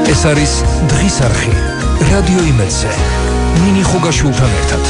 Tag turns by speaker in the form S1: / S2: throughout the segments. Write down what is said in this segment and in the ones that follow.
S1: ეს არის დღის არხი რადიო იმედზე ნინი ხუგაშვილთან ერთად.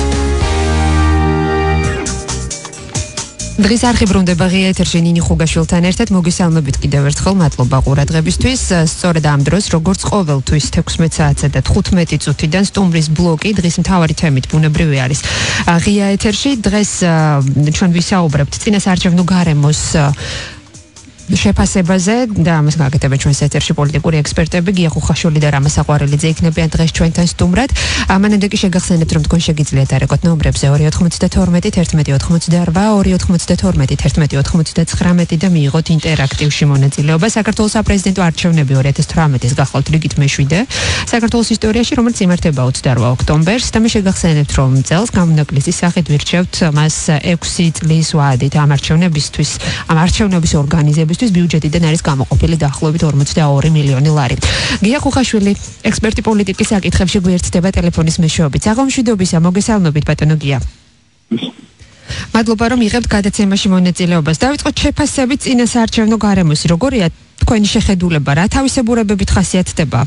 S2: დღის არხი ბრუნდება ღია ეთერში ნინი ხუგაშვილთან ერთად. მოგესალმებით კიდევ ერთხელ, მადლობა ყურადღებისთვის. სწორედ ამ დროს, როგორც ყოველთვის 16 საათსა და 15 წუთიდან სტუმრის ბლოკი დღის მთავარი თემით ბუნებრივი არის ღია ეთერში. დღეს ჩვენ ვისაუბრებთ წინასაარჩევნო გარემოს შეფასებაზე და ამას გაკეთებენ ჩვენს ეთერში პოლიტიკური ექსპერტები გია ხუხაშვილი და რამა საყვარელიძე იქნებიან დღეს ჩვენთან სტუმრად. მანამდე კი შეგახსენებთ, რომ თქვენ შეგიძლიათ არეკოთ ნომრებზე 292 1188 292 1189 და მიიღოთ ინტერაქტივში მონაწილეობა. საქართველოს საპრეზიდენტო არჩევნები 2018-ის გახლავთ რიგით მე-7 საქართველოს ისტორიაში, რომელიც იმართება 28 ოქტომბერს და მე შეგახსენებთ, რომ წელს გამონაკლისის სახით ვირჩევთ მას 6 წლის ვადით ამ არჩევნებისთვის, ამ არჩევნების ორგანიზების ბიუჯეტიდან არის გამოყოფილი დაახლოებით 42 მილიონი ლარი. გია ხუხაშვილი, ექსპერტი პოლიტიკის საკითხებში გვერდდება ტელეფონის მეშვეობით. აღმშვიდობისა, მოგესალმებით ბატონო გია. მადლობა რომ იღებთ გადაცემაში მონაწილეობას. დავიწყოთ შეფასებით წინასაარჩევნო გარემოს. როგორია თქვენი შეხედულება, რა თავისებურებებით ხასიათდება?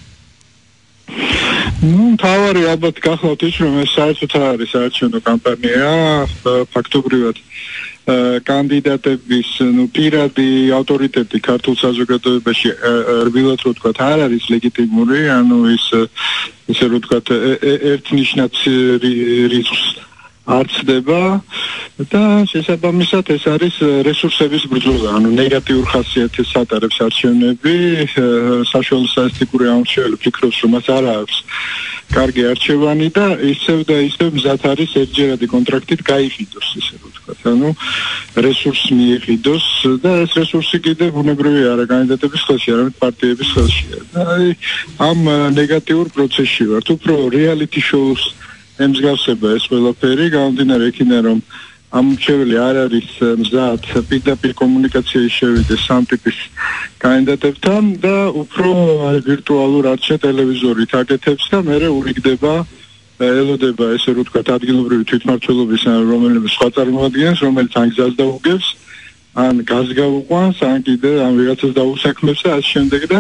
S3: თავარი ალბათ გახლავთ ის, რომ ეს საერთოდ არის საარჩევნო კამპანია, ფაქტობრივად კანდიდატების პირადი ავტორიტეტი ქართულ საზოგადოებაში რბილად რო ვთქვათ არ არის ლეგიტიმური, ანუ ისე რო ვთქვათ ერთნიშნად რიცხვს არცდება და შესაბამისად ეს არის რესურსების ბრძოლა, ანუ ნეგატიურ ხასიათს ატარებს არჩევნები, საშუალო სტატისტიკური ამორჩეველი ფიქრობს, რომ მას არ აქვს კარგი არჩევანი და ისევ მზად არის ერთჯერადი კონტრაქტით გაიყიდოს, ისე რომ ვთქვათ, ანუ რესურსს მიიყიდოს და ეს რესურსი კიდევ ბუნებრივი არა კანდიდატების ხელში, არამედ პარტიების ხელშია. და ამ ნეგატიურ პროცესში ვართ, უფრო რეალიტი შოუს ემსგავსება ეს ყველაფერი, გამომდინარე იქიდან, რომ ამორჩეველი არ არის მზად პირდაპირ კომუნიკაციაში შევიდეს სამ ტიპის კანდიდატებთან და უფრო ვირტუალურ არჩევნ ტელევიზორით აკეთებს და მერე ურიგდება ელოდება ესე რომ ვთქვათ ადგილობრივი თვითმმართველობის რომელიმე სხვა წარმოადგენს, რომელიც ან გზას დაუგებს, ან გაზს გაუყვანს, ან კიდე ან ვიღაცას დაუსაქმებს და ასე შემდეგ და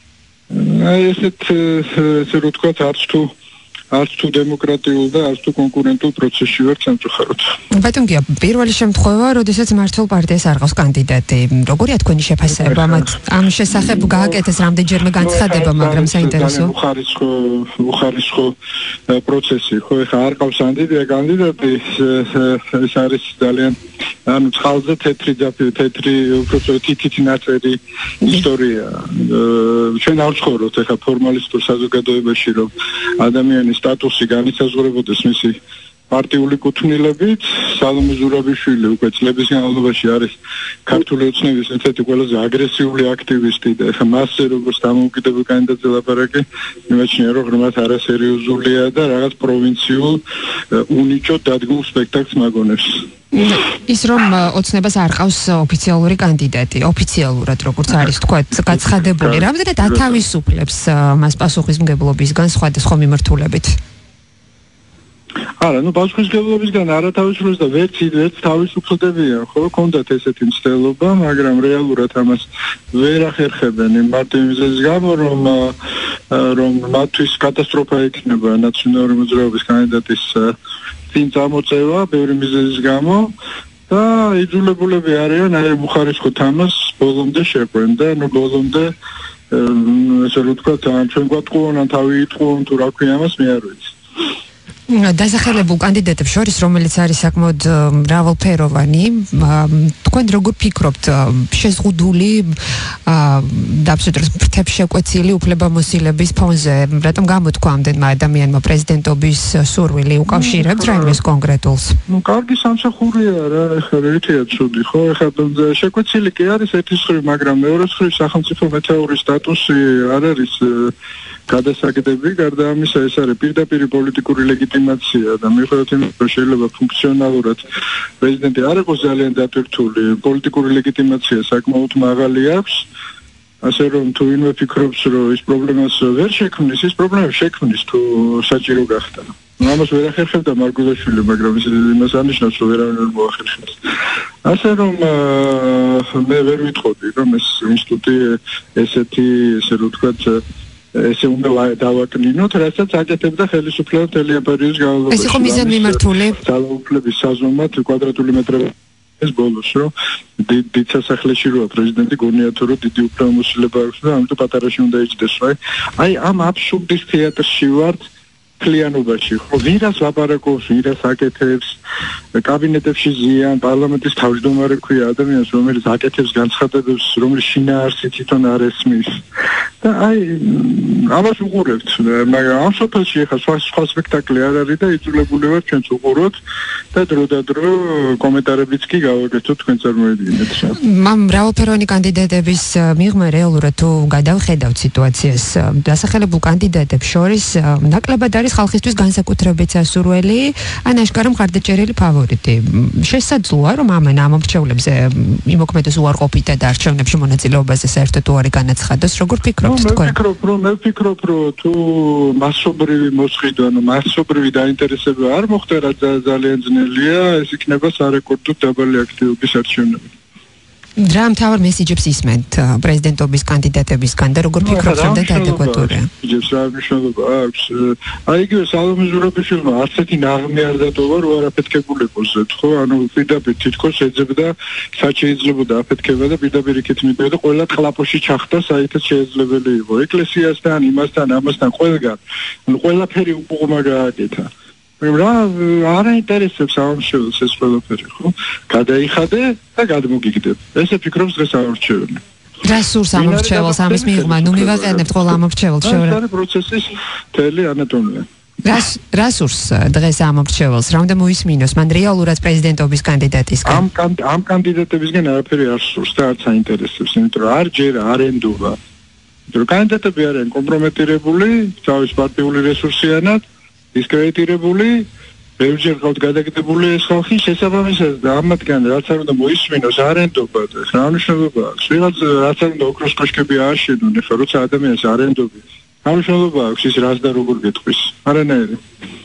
S3: ესეთ ესე რომ ვთქვათ არც თუ დემოკრატიულ და არც თუ კონკურენტულ პროცესში ვარ სამწუხაროდ.
S2: ბატონ გია, პირველი შემთხვევა, როდესაც მართლ პარტიას არ ყავს კანდიდატი. როგორია თქვენი შეფასება ამ შესახებ? გააკეთეს რამდენჯერმე განცხადება, მაგრამ საინტერესო.
S3: უხარისხო პროცესი, ხო, ეხლა არ ყავს კანდიდატი, ეს არის ძალიან ანუ წყალზე თეთრი უბრალოდ თითით ნაწერი ისტორია. ჩვენ არ ვცხოვრობთ ეხლა ფორმალისტურ საზოგადოებაში, რომ ადამიანის სტატუსი განისაზღვრებოდეს მისი პარტიული კუთვნილებით. სალომე ზურაბიშვილი უკვე წლების განმავლობაში არის ქართული ოცნების ერთ-ერთი ყველაზე აგრესიული აქტივისტი და ეხლა მასზე როგორც დამოუკიდებელ კანდიდატზე ლაპარაკი, იმაჩნია რომ ღრმად არასერიოზულია და რაღაც პროვინციულ უნიჭოდ დადგმულ სპექტაკლს მაგონებს.
S2: ის რომ ოცნებას არ ყავს ოფიციალური კანდიდატი, ოფიციალურად როგორც არის თქვათ გაცხადებული, რამდენად ათავისუფლებს მას პასუხისმგებლობისგან სხვადასხვა მიმართულებით?
S3: არა, პასუხისმგებლობისგან არ ათავისუფლებს და ვერც თავისუფლდებიან, ხო, ჰქონდათ ესეთი მცდელობა, მაგრამ რეალურად ამას ვერ ახერხებენ მარტო იმ მიზეზის გამო, რომ მათთვის კატასტროფა იქნება ნაციონალური მოძრაობის კანდიდატის წინ წამოწევა ბევრი მიზეზის გამო და იძულებულები არიან აი უხარისხო თამას ბოლომდე შეყვენ და ბოლომდე ესე რომ ვთქვათ, ჩვენ გვატყუონ, ან თავი იტყუონ, თუ რა ქვია ამას მე არ ვიცი.
S2: დასახელებულ კანდიდატებს შორის, რომელიც არის საკმაოდ მრავალფეროვანი, თქვენ როგორ ფიქრობთ, შეზღუდული და აბსოლუტურად ფრთებშეკვეცილი უფლებამოსილების ფონზე, რატომ გამოთქვა ამდენმა ადამიანმა პრეზიდენტობის სურვილი უკავშირებთ რაიმეს კონკრეტულს?
S3: კარგი სამსახურია რა, ეხლა ერთია ცუდი, ხო, ეხლა შეკვეცილი კი არის ერთის მხრივ, მაგრამ მეორე მხრივ სახელმწიფო მეთაურის სტატუსი არ არის გადასაგდები, გარდა ამისა ეს არის პირდაპირი პოლიტიკური ლეგიტიმაცია და მიუხედავად იმისა, რომ შეიძლება ფუნქციონალურად პრეზიდენტი არ იყოს ძალიან დატვირთული, პოლიტიკური ლეგიტიმაცია საკმაოდ მაღალი აქვს, ასე რომ თუ ვინმე ფიქრობს, რომ ის პრობლემას ვერ შექმნის, ის პრობლემას შექმნის თუ საჭირო გახდა. ამას ვერ ახერხებდა მარგულაშვილი, მაგრამ იმას ანიშნავს, რომ ვერავინ ვერ მოახერხებს. ასე რომ მე ვერ ვიტყოდი, რომ ეს ინსტიტუტი ესეთი, ესე რომ ვთქვათ, ესე უნდა დავაკნინოთ, რასაც აკეთებდა ხელისუფლება მთელი პერიოდის განმავლობაში.
S2: ეს იყო მიზანმიმართული
S3: ძალაუფლების საზომად კვადრატული მეტრების ბოლოს, რომ დიდ სასახლეში როა პრეზიდენტი გონია თუ რომ დიდი უფლებამოსილება აქვს და ამიტომ პატარაში უნდა იჯდეს, აი ამ აბსურდის თეატრში ვართ კლიანობაში, ხო, ვირას ლაპარაკობს, ვირას აკეთებს, კაბინეტებში ზიან, პარლამენტის თავმჯდომარე ქვია ადამიანს, რომელიც აკეთებს განცხადებებს, რომლის შინაარსი თვითონ არ ესმის. და აი, ამას უყურებთ, მაგრამ ამ სოფელში ახლა სხვა სპექტაკლი არ არის და იძულებული ვარ ჩვენც უყუროთ და დრო კომენტარებიც კი გავაკეთოთ თქვენ წარმოედგინეთ.
S2: მამ მრავალფეროვანი კანდიდატების მიღმა რეალურად თუ გადავხედავთ სიტუაციას, დასახელებულ კანდიდატებს შორის ნაკლებად არის ხალხისთვის განსაკუთრებით სასურველი, ან აშკარა მხარდაჭერილი ფავორიტი. შესაძლოა, რომ ამან ამომრჩევლებზე იმოქმედოს უარყოფით და არჩევნებში მონაწილეობაზე საერთოდ უარი განაცხადოს, როგორ ფიქრობთ თქვენ?
S3: მე ვფიქრობ, რომ თუ მასობრივი მოსყიდვა, მასობრივი დაინტერესება არ მოხდა, რაც ძალიან ძნელია, ეს იქნება სარეკორდო დაბალი აქტივობის არჩევნები.
S2: რა მთავარ მესიჯებს ისმენთ პრეზიდენტობის კანდიდატებისგან და როგორ ფიქრობთ, რომ ადეკვატურია?
S3: მესიჯებს რა მნიშვნელობა აქვს? აი იგივე სალომე ზურაბიშვილმა არც ერთი ნაღმი არ დატოვა, რომ არ აფეთქებულიყოს, ხო? ანუ პირდაპირ თითქოს ეძებდა, რაც შეიძლებოდა აფეთქება და პირდაპირ იქით მიდიოდა, ყველა ყლაპოში ჩახდა, საერთოდ შეიძლება იყო. ეკლესიასთან, იმასთან, ამასთან ყველგან. ანუ ყველაფერი უყუყმა გააკეთა. რა არ აინტერესებს ამშევს ეს ყველაფერი, ხო? გადაიხადე და გადმოგიგდებ. ესე ფიქრობს დღეს ამორჩეველი.
S2: რა სურს ამორჩეველს ამის მიღმა? ნუ მივაყენებთ ყველა ამორჩეველს შევერა.
S3: ეს პროცესის მთელი ანატომია.
S2: რა სურს დღეს ამორჩეველს? რა უნდა მოისმინოს მან რეალურად პრეზიდენტობის კანდიდატისგან?
S3: ამ კანდიდატებისგან არაფერი არ სურს და არც აინტერესებს, იმიტომ რომ არ ჯერა, არ ენდობა. რომ კანდიდატები არიან კომპრომეტირებული, თავის პარტიული რესურსიანად დისკრედიტირებული, ბევრჯერ ყავთ გადაგდებული ეს ხალხი შესაბამისად და ამათგან რაც არ უნდა მოისმინოს არ ენდობა და რა მნიშვნელობა აქვს? ვიღაც რაც არ უნდა ოქროს კოშკები ააშენონ, ეხლა როცა ადამიანს არ ენდობი, რა მნიშვნელობა აქვს ის რაც და როგორ გეტყვის? არანაირი.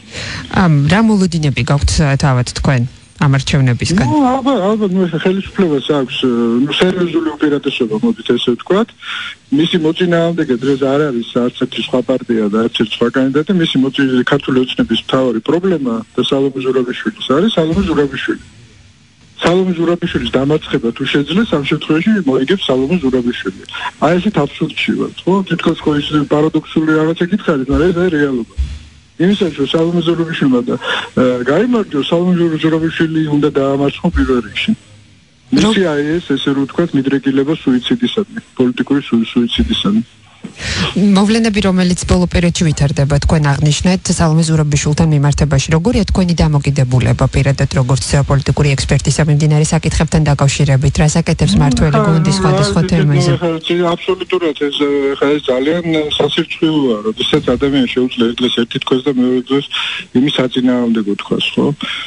S2: რა მოლოდინები გაქვთ თავად თქვენ ამ არჩევნებისგან?
S3: ალბათ ხელისუფლებას აქვს სერიოზული უპირატესობა, მოდით ესე ვთქვათ. მისი მოწინააღმდეგე დღეს არ არის არც ერთი სხვა პარტია და არც ერთი სხვა კანდიდატი, მისი ქართული ოცნების მთავარი პრობლემა და სალომე ზურაბიშვილის არის სალომე ზურაბიშვილი. სალომე ზურაბიშვილის დამარცხება თუ შეძლეს, ამ შემთხვევაში მოიგებს სალომე ზურაბიშვილი. აი ესეთ აბსურდში ვართ, ხო? თითქოს ხო ის პარადოქსული რაღაცა გითხარით, მაგრამ ეს რეალობა. იმისაც რომ სალომე ზურაბიშვილმა და გაიმარჯვოს, სალომე ზურაბიშვილი უნდა დაამარცხოს პირველ რიგში. მისი აი ესე რომ ვთქვათ, მიდრეკილება სუიციდისადმი, პოლიტიკური სუიციდისადმი.
S2: მოვლენები, რომელიც ბოლო პერიოდში ვითარდება, თქვენ აღნიშნეთ სალომე ზურაბიშვილთან მიმართებაში, როგორია თქვენი დამოკიდებულება პირადად როგორც პოლიტიკური ექსპერტისა მიმდინარე საკითხებთან დაკავშირებით, რას აკეთებს მმართველი გუნდი სხვადასხვა თემაზე?
S3: აბსოლუტურად ეს ძალიან სასირჩხილოა, როდესაც ადამიანს შეუძლია დღეს ერთი თქოს და მეორე დღეს იმის აწინააღმდეგო თქვას, ხო?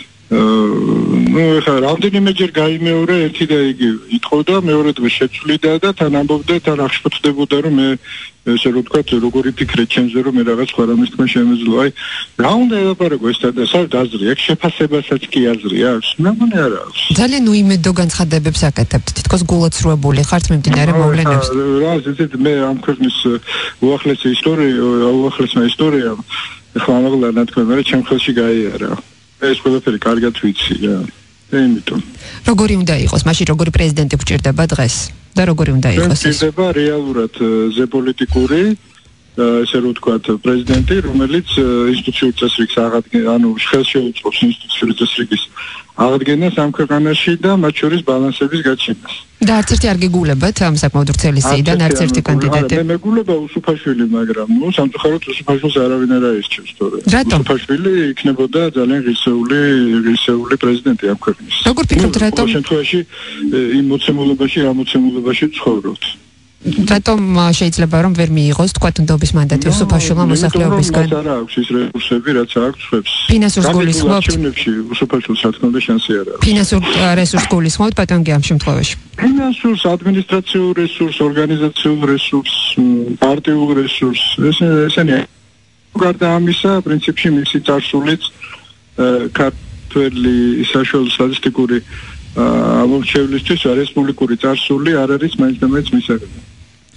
S3: ეხლა რამდენიმეჯერ გაიმეორე ერთი და იგივე. იტყოდა მეორე დღეს შეცვლიდა და თან ამბობდა, თან აღშფოთდებოდა, რომ მე ესე რომ ვთქვათ, როგორი ფიქრე ჩემზე, რომ მე რაღაც სხვა რამის თქმა შემეძლო. აი, რა უნდა ელაპარაკო ეს და საერთოდ აზრი აქვს, შეფასებასაც კი აზრი აქვს. მეგონი არა აქვს.
S2: ძალიან უიმედო განცხადებებს აკეთებთ, თითქოს გულაცრუებული ხართ მიმდინარე მოვლენებს.
S3: რა ზედეთ მე ამ ქვეყნის უახლესი ისტორია, ეხლა ამაღლა ნათქვამი, მაგრამ ჩემ ხელში გაიარა. ეს ყველაფერი კარგად ვიცი რა. იმიტომ.
S2: როგორი უნდა იყოს? მაშინ როგორი პრეზიდენტი გჭირდება დღეს? და როგორი უნდა იყოს ეს?
S3: გჭირდება რეალურად ზეპოლიტიკური ესე რომ ვთქვათ, პრეზიდენტი, რომელიც ინსტიტუციური წესრიგს აღადგენს, ანუ ხელს შეუწყობს ინსტიტუციური წესრიგის აღდგენას ამ ქვეყანაში და მათ შორის ბალანსების გაჩენას.
S2: და არც ერთი არ გეგულებათ ამ საკმაოდ ვრცელი სიიდან არც ერთი კანდიდატი.
S3: მე მეგულება უსუფაშვილი, მაგრამ სამწუხაროდ უსუფაშვილს არავინ არ აირჩევს თორე. უსუფაშვილი იქნებოდა ძალიან ღირსეული პრეზიდენტი ამ ქვეყნის.
S2: როგორ ფიქრობთ, რატომ?
S3: ამ შემთხვევაში იმ მოცემულობაში ცხოვრობთ.
S2: რატომ შეიძლება რომ ვერ მიიღოს თქვათ ნდობის მანდატი უსუფაშვილმა მოსახლეობისგან?
S3: არა აქვს ის რესურსები, რაც აქვს ხვებს.
S2: ფინანსურს გულისხმობთ?
S3: უსუფაშვილს რა თქმა უნდა შანსი არ აქვს.
S2: ფინანსურ რესურსს გულისხმობთ ბატონი ამ შემთხვევაში?
S3: ფინანსურს, ადმინისტრაციულ რესურსს, ორგანიზაციულ რესურსს, პარტიულ რესურსს, ესენი. გარდა ამისა, პრინციპში მისი წარსულიც ქართველი საშუალო სტატისტიკური ამორჩევლისთვის რესპუბლიკური წარსული არ არის მაინც და მაინც მისაღები.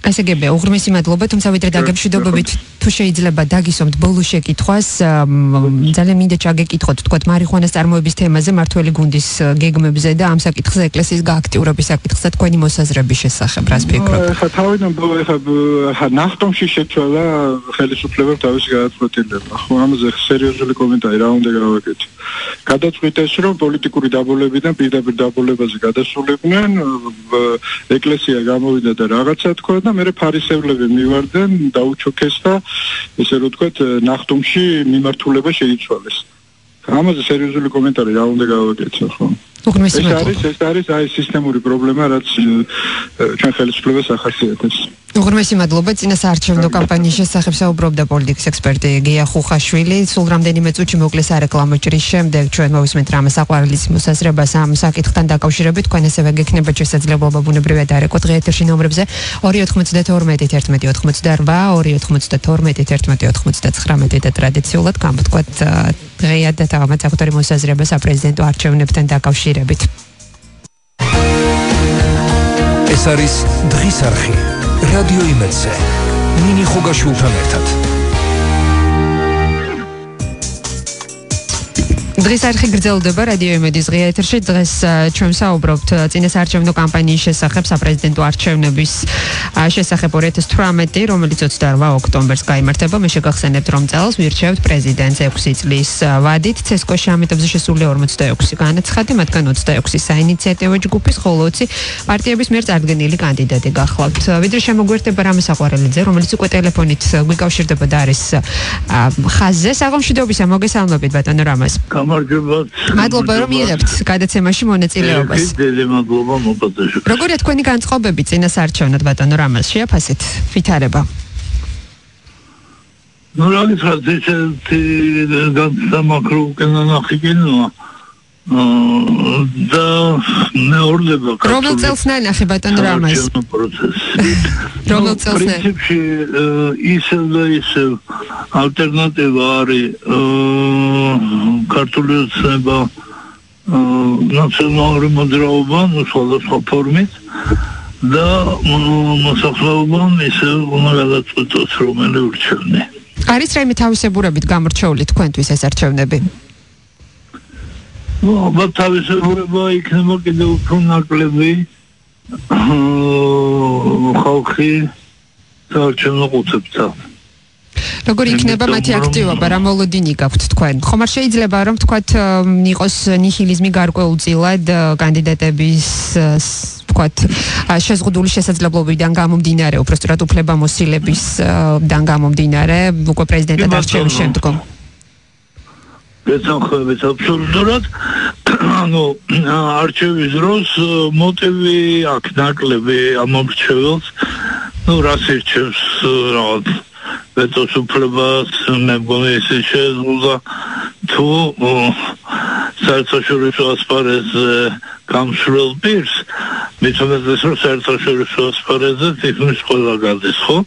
S2: ასე გებია, უღრმესი მადლობა, თუმცა ვიდრე დაგემშვიდობებით თუ შეიძლება დაგისვამთ ბოლო შეკითხვას, ძალიან მინდა ჩაგეკითხოთ, თქვათ, მარიხუანას წარმოების თემაზე, მართველი გუნდის გეგმებზე და ამ საკითხზე ეკლესიის გააქტიურების საკითხზე თქვენი მოსაზრების შესახებ, რას ფიქრობთ?
S3: ხა თავიდან ხა ნახტომში შეცვალა ხელისუფლებამ თავისი გადაწყვეტილება. ხო, ამაზე სერიოზული კომენტარი რა უნდა გავაკეთო. გადაწყვიტეს, რომ პოლიტიკური დაბოლებიდან პირდაპირ დაბოლებაზე გადასულიყვნენ, ეკლესია გამოვიდა და რაღაცა თქვა და მე ფარისევლები მივარდნენ, დაუჩოქეს და ესე რომ ვთქვათ, ნახტომში მიმართულება შეიცვალეს. ამაზე სერიოზული კომენტარი რა უნდა გავაკეთო, ხო? ეს არის აი სისტემური პრობლემა, რაც ჩვენ ხელისუფლებას ახასიათებს.
S2: უღრმესი მადლობა, წინა საარჩევნო კამპანიის შესახებ საუბრობდა პოლიტიკის ექსპერტი გია ხუხაშვილი. სულ რამდენიმე წუთში მოკლეს სარეკლამო ჭრის შემდეგ ჩვენ მოვისმენთ რამე საყვარელის მოსაზრებას ამ საკითხთან დაკავშირებით. თქვენ ესევე გექნებათ შესაძლებლობა ბუნებრივად არეკოთ დღე ეთერში ნომრებზე 292 11 88 292 11 და ტრადიციულად გამოვთქვათ დღეა და თავად საკუთარი მოსაზრება საპრეზიდენტო არჩევნებთან დაკავშირებით.
S1: ეს არის დღის არხი რადიო იმედზე ნინი ხუგაშვილთან ერთად.
S2: დღის არხი გრძელდება რადიო იმედის დღე ეთერში. დღეს ჩვენ საუბრობთ წინა საარჩევნო კამპანიის შესახებ, საპრეზიდენტო არჩევნების შესახებ 2018, რომელიც 28 ოქტომბერს გაიმართება. მე შეგახსენებთ, რომ წელს ვირჩევთ პრეზიდენტს 6 წლის ვადით. ცესკოში ამიტომზე შესულია 46 განაცხადი, მათგან 26 საინიციატივო ჯგუფის, ხოლო 20 პარტიების მიერ წარდგენილი კანდიდატი გახლავთ. ვიდრე შემოგვერთება რამე საყვარელიძე, რომელიც უკვე ტელეფონით გვიკავშირდება და არის ხაზზე. საღამოშიდობისა, მოგესალმებით ბატონო რამაზ. მადლობა რომ მიიღებთ გადაცემაში მონაწილეობას.
S4: დიდი მადლობა მოგწესრიგეთ.
S2: როგორია თქვენი განწყობები წინა საარჩევნოდ ბატონო რამაზ, შეაფასეთ ვითარება?
S4: ნუ რა გითხრათ, ესეთი განსამაკრო უკენანახიკენოა და მეორდება
S2: რომელ წელს ნანახი ბატონო რამაზ? რომელ წელს ნანახი?
S4: პრინციპში ისევ და ისევ ალტერნატივა არის ქართული ოცნება, ნაციონალური მოძრაობა, სხვადასხვა ფორმით და მოსახლეობა ისევ უნდა გადაწყვეტოს რომელი ურჩევნია.
S2: არის რაიმე თავისებურებით გამორჩეული თქვენთვის ეს არჩევნები?
S4: ალბათ თავისებურება იქნება კიდევ უფრო ნაკლები ხალხი საარჩევნო ყუთებთან.
S2: როგორ იქნება მათი აქტივობა, რა მოლოდინი გაქვთ თქვენ? ხომ არ შეიძლება რომ თქვათ იყოს ნიჰილიზმი გარკვეულწილად კანდიდატების თქვათ შეზღუდული შესაძლებლობიდან გამომდინარე, უბრალოდ უფლებამოსილებისგან გამომდინარე, უკვე პრეზიდენტად არჩევის შემდგომ.
S4: გესახმებით აბსოლუტურად, ანუ არჩევის დროს მოტივი აქვს ნაკლები ამ მრჩეველს, ნუ რას ირჩევს რაღაც ვეტოს უფლებას, მე მგონი ისე შეზღუდა თუ საერთაშორისო ასპარეზზე გამსვლელ პირს, მithumetes რომ საერთაშორისო ასპარეზზე თითქმის ყველა გადის, ხო?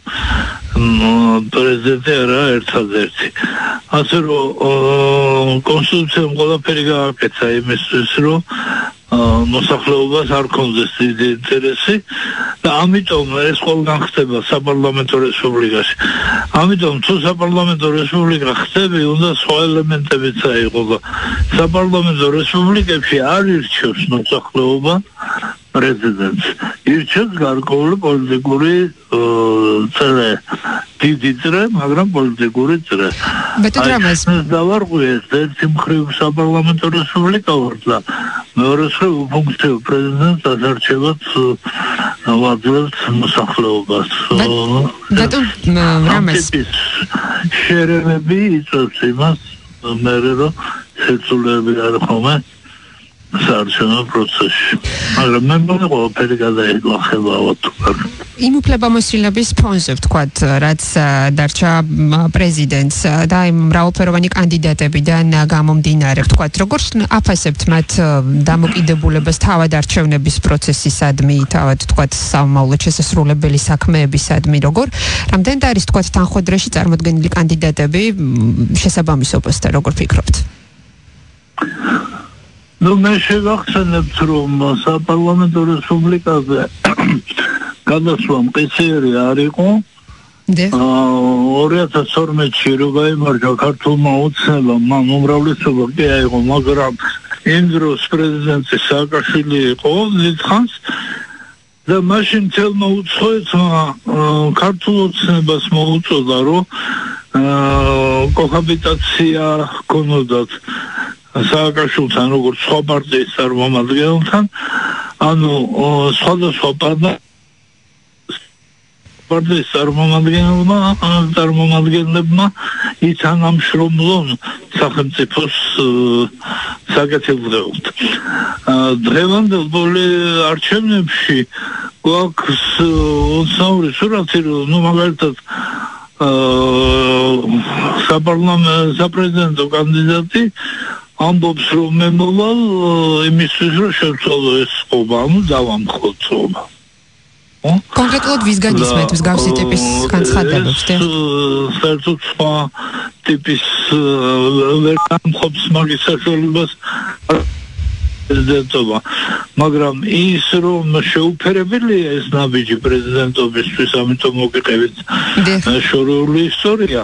S4: პრეზიდენტი არა ერთადერთი. ასე რომ კონსტიტუციამ ყველაფერი გააკეთა იმისთვის, რომ მოსახლეობას არ კონდეს დიდი ინტერესი და ამიტომ ეს ყველგან ხდება საპარლამენტო რესპუბლიკაში. ამიტომ თუ საპარლამენტო რესპუბლიკა ხდები, უნდა სხვა ელემენტებიც აიღო და საპარლამენტო რესპუბლიკებში არ ირჩევს მოსახლეობა პრეზიდენტს. ირჩევს გარკვეული პოლიტიკური წრე, დიდი წრე, მაგრამ პოლიტიკური წრე.
S2: ბატონო რამაზ,
S4: დავარღვიეს ერთი მხრივ საპარლამენტო რესპუბლიკა ვარ და მეორე მხრივ უფუნქციო პრეზიდენტს ასარჩევად ვაძლევთ მოსახლეობას.
S2: ბატონო რამაზ,
S4: შერევები იწვევს იმას, მე რომ შეცვლილები არ ხომ საარჩევნო პროცესში. მაგრამ მე მგონი ყველაფერი გადაიглахება ავთქვარ.
S2: იმ უფლებამოსილების ფონზე ვთქვათ, რაც დარჩა პრეზიდენტს და იმ მრავალფეროვანი კანდიდატებიდან გამომდინარე, ვთქვათ, როგორ აფასებთ მათ დამოკიდებულებას თავად არჩევნების პროცესისადმი, თავად ვთქვათ, სამომავლოდ შესასრულებელი საქმეებისადმი, როგორ რამდენად არის ვთქვათ თანხმდროში წარმოდგენილი კანდიდატები შესაბამისობასთან, როგორ ფიქრობთ?
S4: ნუ მე შევახსენებთ, რომ საპარლამენტო რესპუბლიკაზე გადასვლა მყისიერი არ იყო. 2012-ში რო გაიმარჯვა ქართულმა ოცნებამ, მან უმრავლესობა კი აიღო, მაგრამ იმ დროს პრეზიდენტი სააკაშვილი იყო დიდხანს და მაშინ თელმა უცხოეთმა ქართულ ოცნებას მოუწოდა, რომ კოჰაბიტაცია ჰქონოდათ სააკაშვილთან როგორც სხვა პარტიის წარმომადგენელთან, ანუ სხვადასხვა პარტიის წარმომადგენლებმა ითანამშრომლონ სახელმწიფოს საკეთილდღეობთ. დღევანდელ არჩევნებში გვაქვს ოცნაური სურათი, რომ მაგალითად საპრეზიდენტო კანდიდატი ამბობს, რომ მე მოვალ იმისთვის, რომ შევცვალო ეს წყობა, ანუ დავამხო წყობა.
S2: კონკრეტულად ვისგან ისმენთ მსგავსი ტიპის განცხადებებს?
S4: საერთოდ სხვა ტიპის ვერ გამხობს მაგის საშუალებას პრეზიდენტობა, მაგრამ ის რომ შეუფერებელია ეს ნაბიჯი პრეზიდენტობისთვის, ამიტომ მოგიყევით შორეული ისტორია,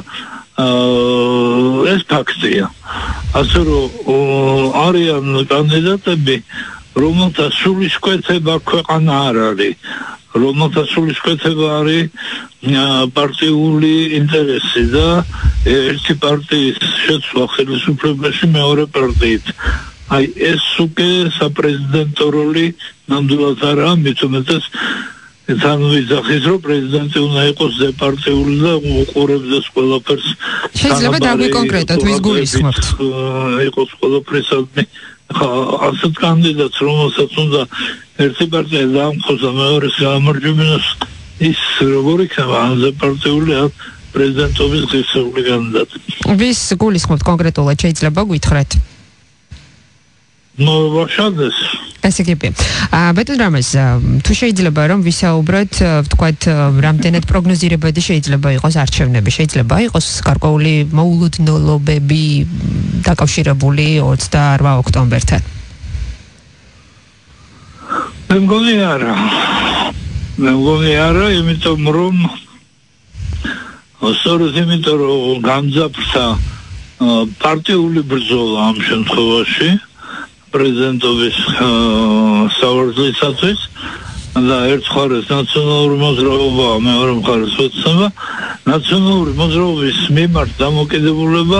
S4: ეს ფაქტია. ასე რომ არიან კანდიდატები, რომელთა სულისკვეთება ქვეყანა არ არის, რომელთა სულისკვეთება არის პარტიული ინტერესი და ერთი პარტიის შეცვლა ხელისუფლებაში მეორე პარტიით. აი ეს უკვე საპრეზიდენტო როლი ნამდვილად არა, მით უმეტეს თან ვიძახის, რომ პრეზიდენტი უნდა იყოს ზეპარტიული და უყურებდეს ყველაფერს.
S2: შეიძლება დაგვიკონკრეტოთ, ვის გულისხმობთ?
S4: იყოს ყველაფრისადმი ასეთ კანდიდატს, რომელსაც უნდა ერთი პარტია დაამხოს და მეორეს გამარჯვებინოს, ის როგორ იქნება ზეპარტიული ან პრეზიდენტობის ღირსეული კანდიდატი?
S2: ვის გულისხმობთ კონკრეტულად, შეიძლება გითხრათ?
S4: ვაშადეს.
S2: ესე იგი, ბატონ რამაზ, თუ შეიძლება რომ ვისაუბროთ, ვთქვათ, რამდენად პროგნოზირებადი შეიძლება იყოს არჩევნები, შეიძლება იყოს გარკვეული მოულოდნელობები დაკავშირებული 28 ოქტომბერთან?
S4: მე მგონი არა, იმიტომ რომ სწორედ იმიტომ რომ გამძაფრდა პარტიული ბრძოლა ამ შემთხვევაში პრეზიდენტობის სავარძლისათვის და ერთ მხარეს ნაციონალური მოძრაობა, მეორე მხარეს ოცნება, ნაციონალური მოძრაობის მიმართ დამოკიდებულება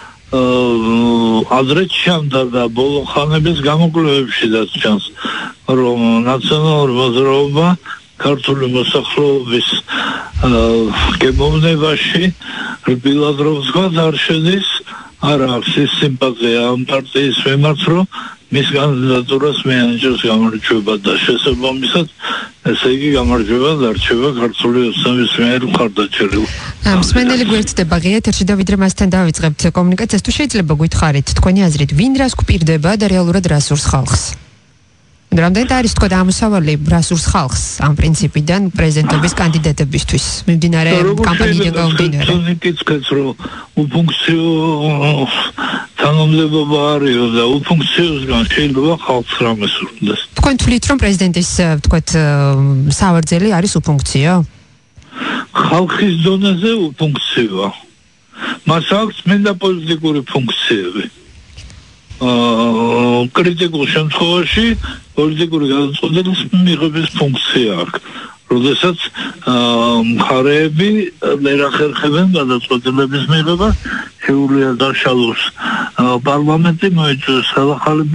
S4: ადრე ჩანდა და ბოლო ხანების გამოკვლევებშიც ჩანს, რომ ნაციონალური მოძრაობა ქართული მოსახლეობის გემოვნებაში რბილად რომ ზღად არ შედის, არ აქვს ის სიმპათია ამ პარტიის მიმართ, რომ მის კანდიდატურას მეანჯოს გამარჯვება და შესაბამისად, ესე იგი გამარჯვება დარჩება ქართული ოცნების მიერ მხარდაჭერილ.
S2: მსმენელი გვერდდება ღიად ერთში და ვიდრე მასთან დავიწყებთ კომუნიკაციას, თუ შეიძლება გითხარით თქვენი აზრით, ვინ რას გვპირდება და რეალურად რას სურს ხალხს? რამდენად არის თქვა ამოსავალი რას სურს ხალხს ამ პრინციპიდან პრეზიდენტობის კანდიდატებისთვის? მიმდინარე კამპანიიდან გამომდინარე.
S4: ნიკიცკაც რომ უფუნქციო თანამდებობა არის და უფუნქციოსგან შეიძლება ხალხს რამე სურდეს.
S2: თქვენ თვლით რომ პრეზიდენტის ვთქვათ სავარძელი არის უფუნქციო?
S4: ხალხის დონეზე უფუნქციოა. მას აქვს მინდა პოლიტიკური ფუნქციები. კრიტიკულ შემთხვევაში პოლიტიკური გადაწყვეტილის მიღების ფუნქცია აქვს. როდესაც მხარეები ვერ ახერხებენ გადაწყვეტილების მიღება, შეუძლია დაშალოს პარლამენტი, მოიწვიოს ახალი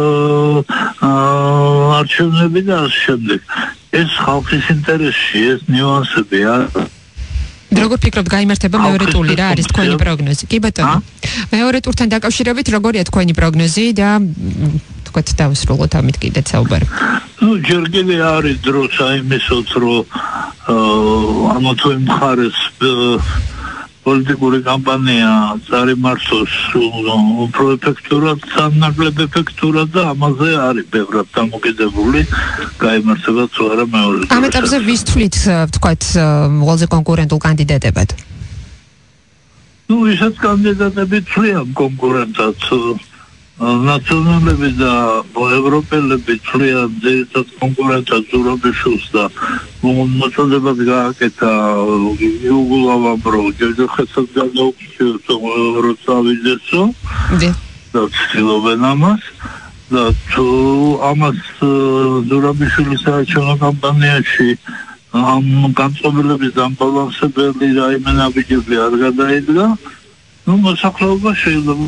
S4: არჩევნები და ასე შემდეგ. ეს ხალხის ინტერესში, ეს ნიუანსები არა.
S2: როგორ ფიქრობთ, გაიმართება მეორე ტური, რა არის თქვენი პროგნოზი? კი ბატონო. მეორე ტურთან დაკავშირებით როგორია თქვენი პროგნოზი და თქვათ დავსრულოთ ამით კიდეც საუბარი.
S4: ჯერ კიდე არის დრო საიმისოთ, რომ ამა თუ იმ მხარეს პოლიტიკური კამპანია წარიმართოს უფრო ეფექტურად, ნაკლებ ეფექტურად და ამაზე არის ბევრად დამოკიდებული გაიმართება თუ არა მეორე ტური.
S2: ამ ეტაპზე ვის თვლით, ვთქვათ, ყველაზე კონკურენტულ კანდიდატებად?
S4: ისეთ კანდიდატები თვლიან კონკურენტად, ნაციონალები და ევროპელები ცვლიან ძირითად კონკურენტად ზურაბიშვილს და მოწოდებას გააკეთა იუგოლავამ ჯეჯოხეთსაც გადაუხსნეს როცა ვიძესო და ცდილობენ ამას და თუ ამას ზურაბიშვილის საარჩევნო კამპანიაში ამ განწყობილების დამბალანსებელი რაიმე ნაბიჯები არ გადაიდგა მოსახლეობა შეიძლება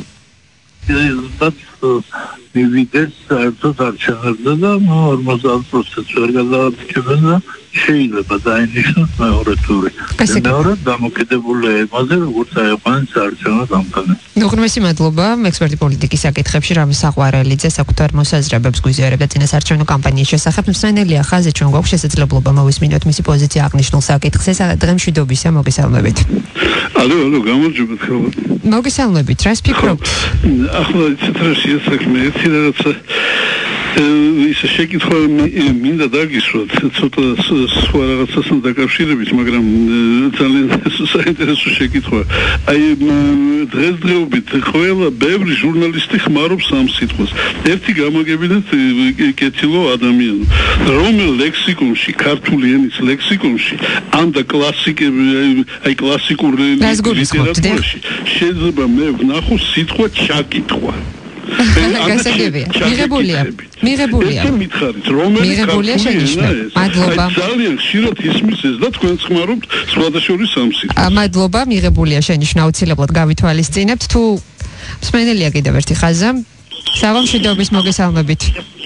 S4: მივიდეს საერთოდ არჩევნებზე და 50% ვერ გადააბიჯებენ და შეიძლება დაინიშნოს მეორე ტური. მეორე დამოკიდებულია იმაზე, როგორც აიყვანეს საარჩევნო კამპანია.
S2: უღრმესი მადლობა ექსპერტი პოლიტიკის საკითხებში რამი საყვარელიძე საკუთარ მოსაზრებებს გვიზიარებდა წინასაარჩევნო კამპანიის შესახებ. მსმენელია ხაზი ჩვენ გვაქვს შესაძლებლობა მოვისმინოთ მისი პოზიცია აღნიშნულ საკითხზე დღემ მშვიდობისა მოგესალმებით.
S5: ალო გამარჯობათ ხოლმე.
S2: მოგესალმებით რას ფიქრობთ?
S5: ახლა ცეტრაშია საქმე ერთი რაღაცა ისე შეკითხვა მინდა დაგისვათ ცოტა სხვა რაღაცასთან დაკავშირებით, მაგრამ ძალიან საინტერესო შეკითხვა. აი დღესდღეობით ყველა ბევრი ჟურნალისტი ხმარობს ამ სიტყვას. ერთი გამაგებინეთ კეთილო ადამიანი. რომელ ლექსიკონში, ქართული ენის ლექსიკონში, ამ და კლასიკები, აი კლასიკურ ლიტერატურაში შეიძლება მე ვნახო სიტყვა ჩაკითხვა.
S2: მიღებულია.
S5: მითხარით, რომელი
S2: შენიშნა. მადლობა.
S5: ძალიან ხშირად ისმის ეს და თქვენ ხმარობთ სხვადასხვა ამ სიტყვას.
S2: მადლობა, მიღებულია შენიშნა, აუცილებლად გავითვალისწინებთ. თუ მსმენელია კიდევ ერთი ხაზა. საღამშვიდობის მოგესალმებით.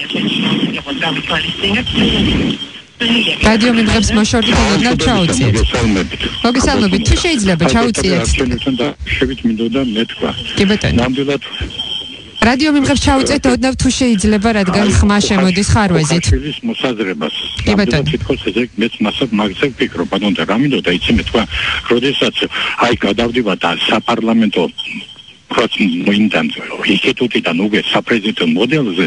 S2: რადიო მიმღებს მოშორდით და ჩაუწიეთ. მოგესალმებით. თუ შეიძლება ჩაუწიეთ.
S3: შევით მინდოდა მეთქვა.
S2: კი ბატონო.
S3: ნამდვილად
S2: რადიო მიმღებს ჩაუწეთ ოდნავ თუ შეიძლება, რადგან ხმა შემოდის ხარვეზით.
S3: მოსაზრებას.
S2: კი ბატონო.
S3: თითქოს ესე მეც მასად მაგზე ვფიქრობ, ბატონო და რა მინდოდა იცი მეთქვა, როდესაც აი გადავდივარ და საპარლამენტო მოინდან ინსტიტუტიდან უკვე საპრეზიდენტო მოდელზე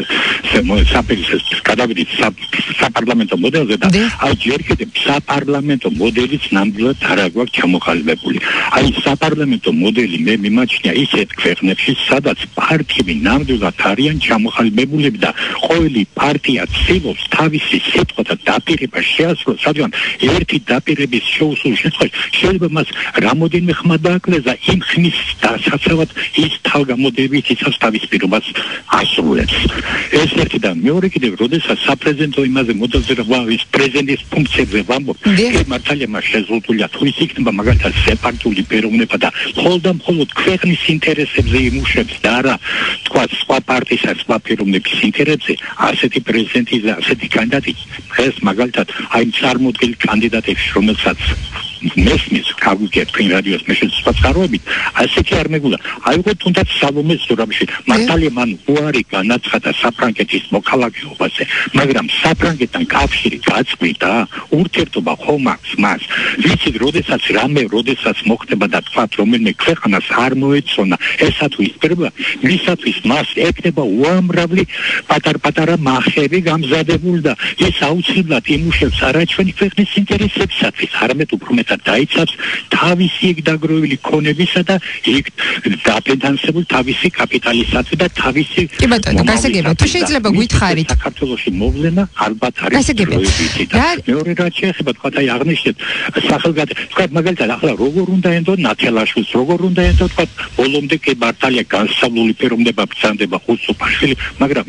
S3: გადავიდით საპარლამენტო მოდელზე და აი ჯერ კიდევ საპარლამენტო მოდელიც ნამდვილად არ აქვს ჩამოყალიბებული. აი საპარლამენტო მოდელი მე მიმაჩნია ისეთ ქვეყნებში, სადაც პარტიები ნამდვილად არიან ჩამოყალიბებულები და ყოველი პარტია ცდილობს თავისი სიტყვათა დაპირებას შეასრულოს, რადგან ერთი დაპირების შეუსრულის შემთხვევაში შეიძლება მას რამოდენიმე ხმა დააკლეს და იმ ხმის დასაცავად ის თავგამოდებით იცავს თავის პირობას ასრულებს. ეს ერთი და მეორე კიდევ როდესაც საპრეზიდენტო იმაზე მოდელზე ის პრეზიდენტის ფუნქციებზე ვამბობ, მართალია მას შეზღუდულია თუ ის იქნება მაგალითად სეპარტული პიროვნება და მხოლოდ ქვეყნის ინტერესებზე იმუშავებს და არა თქვა სხვა პარტიისა სხვა პიროვნების ინტერესებზე, ასეთი პრეზიდენტი და ასეთი კანდიდატი დღეს მაგალითად აი წარმოდგენილ კანდიდატებს რომელსაც მესმის გავიგეთ თქვენ რადიოს მე შეცვალებით ასეთი არ მეგულა აიღო თუნდაც სალომე ზურაბიშვილი მართალია მან უარი განაცხადა საფრანგეთის მოქალაქეობაზე მაგრამ საფრანგეთთან კავშირი გაწყვიტა ურთიერთობა ხომ აქვს მას ვიცით როდესაც მოხდება და თქვა რომელიმე ქვეყანას არ მოეწონა ესა თუ ისპერება მისათვის მას ეკნება უამრავი პატარ-პატარა მახები გამზადებული და ეს აუცილებლად იმუშავებს არა ჩვენი ქვეყნის ინტერესებისათვის არამედ უფრო მეტად დაიცავს თავისი იქ დაგროვილი ქონებისა და იქ დაფინანსებული თავისი კაპიტალისათვის და თავისი
S2: კი ბატონო გასაგებია თუ შეიძლება გითხარით
S3: საქართველოში მოვლენა ალბათ არის მეორე რაც შეეხება თქვა აი აღნიშნეთ სახელგანთქმულს თქვა მაგალითად ახლა როგორ უნდა ენდო ნათელაშვილს როგორ უნდა ენდო თქვა ბოლომდე კი მართალია განსწავლული პიროვნება ბრძანდება ხუსუფაშვილი მაგრამ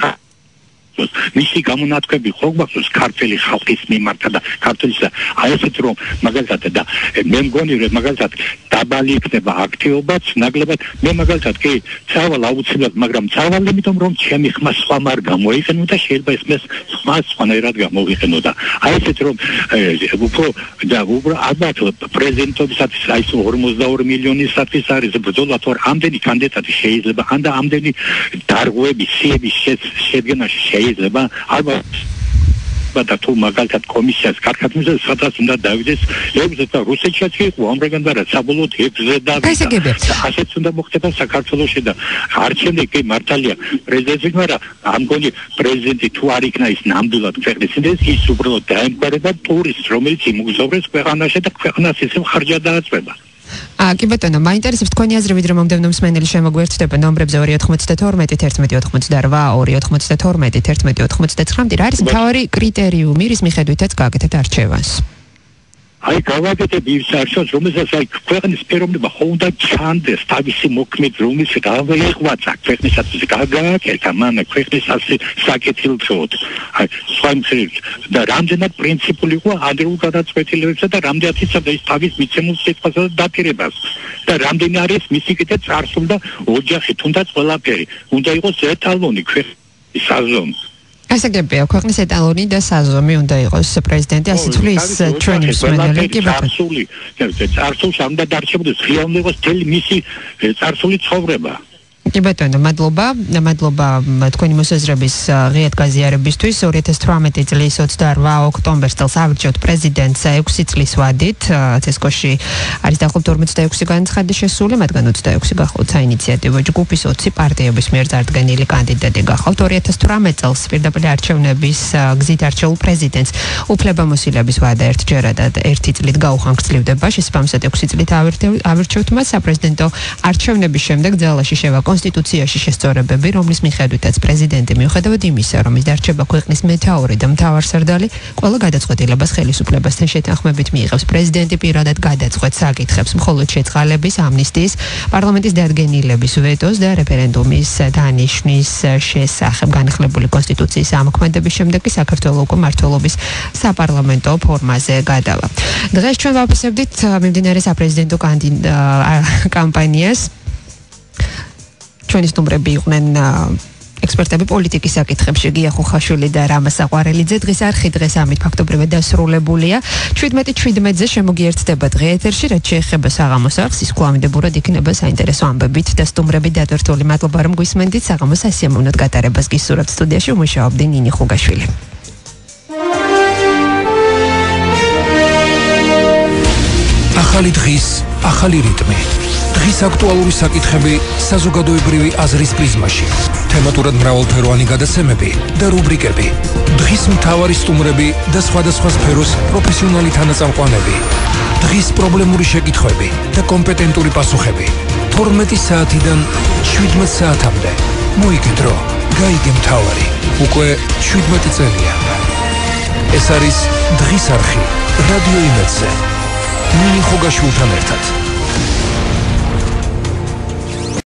S3: მისი გამონათქვები ხო გვაქვს ქართული ხალხის მიმართ და ქართულისა აი ესეთ რომ მაგალითად და მე მგონი რომ მაგალითად დაბალი იქნება აქტივობაც ნაკლებად მე მაგალითად კი წავალ აუცილებლად მაგრამ წავალ იმიტომ რომ ჩემი ხმა სხვა არ გამოიყენო და შეიძლება ეს მე სხვანაირად გამოვიყენო და აი ესეთ რომ უფრო ალბათ პრეზიდენტობისათვის აი 42 მილიონისათვის არის ბრძოლა თუ ამდენი კანდიდატი შეიძლება ან და ამდენი დარღვევები სიების შედგენაში შეიძლება ალბათ და თუ მაგალითად კომისიას კარგად მიზეს სადაც უნდა დავიდეს 6-ზე და რუსეთშიც იყო ამრიგან და რა საბოლოოდ 6-ზე და ასეც უნდა მოხდება საქართველოში და არჩევნები კი მართალია პრეზიდენტი მაგრამ ამგონი პრეზიდენტი თუ არ იქნა ის ნამდვილად ქვეყნის ინტერესს ის უბრალოდ დაემყარება ტურისტს რომელიც იმგზავრებს ქვეყანაში და ქვეყანას ისევ ხარჯად დააწვება
S2: კი ბატონო, მაინტერესებს თქვენი აზრივით, რომ მომდევნო მსმენელი შემოგვერთდება ნომრებზე 292 1192 292 1199 რა არის მთავარი კრიტერიუმი, რის მიხედვითაც გააკეთებთ არჩევანს?
S6: აი გავაკეთებ ის არჩევანს, რომელსაც აი ქვეყნის პიროვნება ხო უნდა ჩანდეს თავისი მოქმედ რომლის გავეღვაცა ქვეყნისაც გააკეთა მან ქვეყნისაც საკეთილთოდ აი სხვა მხრივ და რამდენად პრინციპული იყო ადრეულ გადაწყვეტილებებსა და რამდენად იცავდა ის თავის მიცემულ სიტყვასა და დაპირებას და რამდენი არის მისი კიდე წარსული და ოჯახი თუნდაც ყველაფერი უნდა იყოს ეტალონი ქვეყნის საზომი
S2: ასაგებია ქვეყნის ეტალონი და საზომი უნდა იყოს პრეზიდენტი ასე თulis ჩვენი მსმენელი კი ბატონო
S6: წარსულს არ უნდა დარჩებოდეს ღია უნდა იყოს თელი მისი წარსული ცხოვრება
S2: კი ბატონო, მადლობა თქვენი მოსაზრების ღიად გაზიარებისთვის. 2018 წლის 28 ოქტომბერს წელს ავირჩიოთ პრეზიდენტს 6 წლის ვადით. ცესკოში არის დაახლოებით 46 განცხადი შესული, მათგან 26 გახლავთ საინიციატივო ჯგუფის 20 პარტიების მიერ წარდგენილი კანდიდატი გახლავთ. 2018 წელს პირდაპირ არჩევნების გზით არჩეულ პრეზიდენტს უფლებამოსილების ვადა ერთჯერადად 1 წლით გაუხანგრძლივდება. შესაბამისად 6 წლით ავირჩიოთ მას საპრეზიდენტო არჩევნების შემდეგ ძალაში შევა კონსტიტუციაში შესწორებები, რომლის მიხედვითაც პრეზიდენტი მიუხედავად იმისა, რომ ის დარჩება ქვეყნის მეთაური და მთავარსარდალი, ყველა გადაწყვეტილებას ხელისუფლებასთან შეთანხმებით მიიღებს. პრეზიდენტი პირადად გადაწყვეტს საკითხებს, მხოლოდ შეწყალების, ამნისტიის, პარლამენტის დადგენილების, ვეტოს და რეფერენდუმის დანიშვნის შესახებ განხილებული კონსტიტუციის ამოქმედების შემდეგ კი საქართველოს უკვე მმართველობის საპარლამენტო ფორმაზე გადავა. დღეს ჩვენ ვაფასებდით მიმდინარე საპრეზიდენტო კამპანიას. ჩვენი სტუმრები იყვნენ ექსპერტები პოლიტიკის საკითხებში გია ხუხაშვილი და რამა საყვარელიძე. დღის არხი დღეს ამით ფაქტობრივად დასრულებულია. 17:17-ზე შემოგიერთდება დღე ეთერში, რაც შეეხება საღამოს არხს, ის კვლავინდებურად იქნება საინტერესო ამბებით და სტუმრები დატვირთული. მადლობა რომ გვისმენდით. საღამოს სასიამოვნოდ გატარებას გისურვებთ. სტუდიაში მუშაობდი ნინი ხუგაშვილი.
S1: ახალი დღის ახალი რიტმი. დღის აქტუალური საკითხები საზოგადოებრივი აზრის პრიზმაში. თემატურად მრავალფეროვანი გადაცემები და რუბრიკები. დღის მთავარი სტუმრები და სხვადასხვა სფეროს პროფესიონალი თანაწამყვანები. დღის პრობლემური შეკითხვები და კომპეტენტური პასუხები. 12 საათიდან 17 საათამდე. მოიგდრო, გაიგე მთავარი. უკვე 17 წელია. ეს არის დღის არხი რადიო იმედზე. ნინი ხუგაშვილთან ერთად.